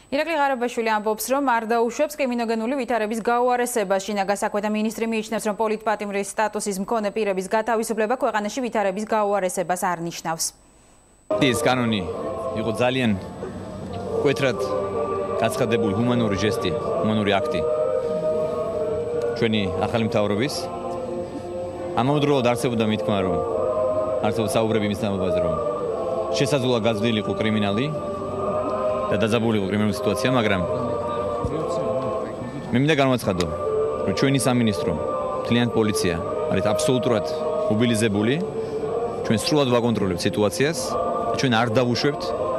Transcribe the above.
ირაკლი ღარიბაშვილი ამბობს, რომ არ დაუშვებს კრიმინოგენული ვითარების გაუარესებას. შინაგან საქმეთა მინისტრი მიიჩნევს, რომ პოლიტპატიმრის სტატუსის მქონე პირების გათავისუფლება ქვეყანაში ვითარების გაუარესებას არ ნიშნავს. ეს კანონი იყო ძალიან მკვეთრად გაცხადებული ჰუმანური ჟესტი, ჰუმანური აქტი ჩვენი ახალი მთავრობის. ამავდროულად არსებობდა მითქმა, რომ არსებობდა საუბრები იმის თემაზე, რომ შესაძლოა გაძლილი იყო კრიმინალი და დაძაბული იყო კრიმინალური სიტუაცია, მაგრამ მე მინდა განვაცხადო, რომ ჩვენი სამინისტრო, მთლიანი პოლიცია არის აბსოლუტურად მობილიზებული, ჩვენ სრულად ვაკონტროლებთ სიტუაციას და ჩვენ არ დავუშვებთ